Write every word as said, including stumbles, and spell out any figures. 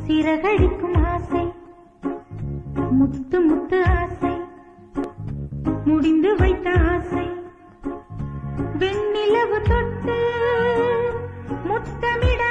சிறகடிக்கும் ஆசை முத்து முத்து ஆசை முடிந்து வைத்த ஆசை வெண்ணிலவு தொட்டு முத்தமிட